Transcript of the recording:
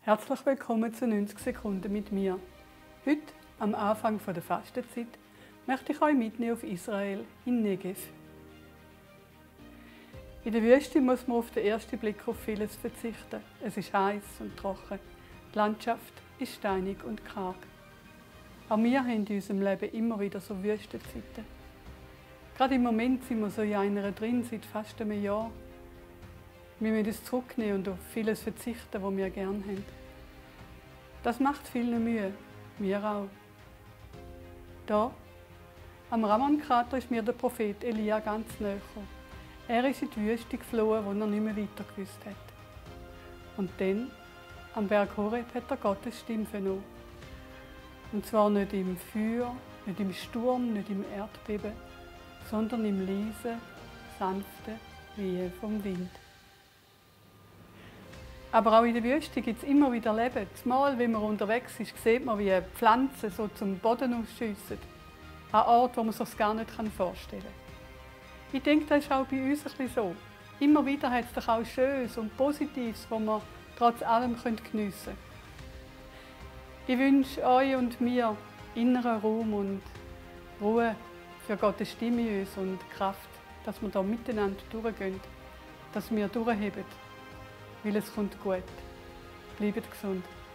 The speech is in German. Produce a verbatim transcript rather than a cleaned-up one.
Herzlich willkommen zu neunzig Sekunden mit mir. Heute, am Anfang der Fastenzeit, möchte ich euch mitnehmen auf Israel, in Negev. In der Wüste muss man auf den ersten Blick auf vieles verzichten. Es ist heiß und trocken. Die Landschaft ist steinig und karg. Auch wir haben in unserem Leben immer wieder so Wüstenzeiten. Gerade im Moment sind wir so in einer drin, seit fast einem Jahr. Wir müssen uns zurücknehmen und auf vieles verzichten, was wir gerne haben. Das macht vielen Mühe, mir auch. Da, am Ramon-Krater, ist mir der Prophet Elia ganz nahe gekommen. Er ist in die Wüste geflohen, wo er nicht mehr weiter gewusst hat. Und dann, am Berg Horeb, hat er Gottes Stimme vernommen. Und zwar nicht im Feuer, nicht im Sturm, nicht im Erdbeben, sondern im leisen, sanften Wehen vom Wind. Aber auch in der Wüste gibt es immer wieder Leben. Zumal, wenn man unterwegs ist, sieht man, wie Pflanzen so zum Boden ausschiessen. An Orten, wo man sich das gar nicht vorstellen kann. Ich denke, das ist auch bei uns ein bisschen so. Immer wieder hat es doch auch Schönes und Positives, das wir trotz allem geniessen können. Ich wünsche euch und mir inneren Raum und Ruhe für Gottes Stimme in uns und Kraft, dass wir da miteinander durchgehen, dass wir durchheben. Weil es kommt gut. Bleibt gesund.